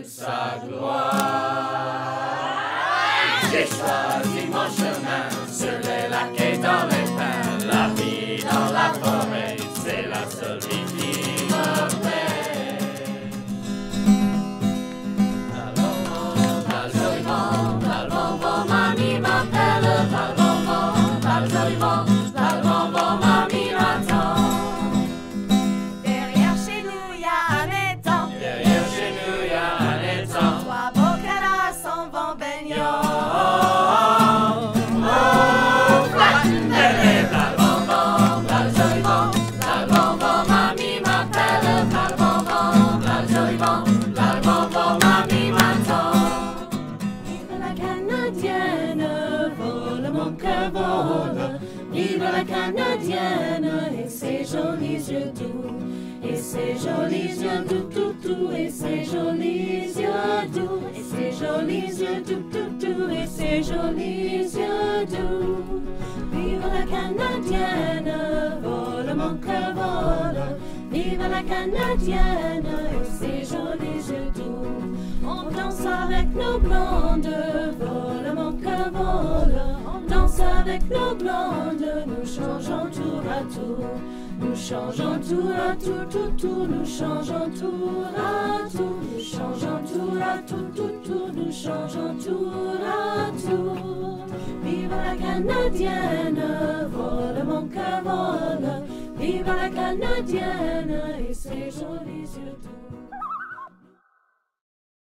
sa gloire. J'ai choisi mon chemin sur les lacs et dans les pins, la vie dans la forêt, c'est la seule vie qui me plaît. Dans le joli vent, mamie m'appelle. Dans le joli vent, mamie m'attend. Derrière chez nous, y a un étang. Derrière chez nous, y a un étang. Trois beaux canards s'en vont baignant. Vive la Canadienne et ses jolis yeux doux, et ses jolis yeux doux, tout, tout, et ses jolis yeux doux, et ses jolis yeux doux, tout, tout, et ses jolis yeux doux. Vive la Canadienne, vole mon cœur vole. Vive la Canadienne et ses jolis yeux doux. On danse avec nos blondes, vole mon cœur vole. On danse avec nos blondes, nous changeons tour à tour. Nous changeons tour à tour, tout, tout, nous changeons tour à tour. Nous changeons tour à tour, tout, tout, nous changeons tour à tour. Vive la Canadienne, vole mon cœur vole. Vive la Canadienne et ses jolis yeux doux.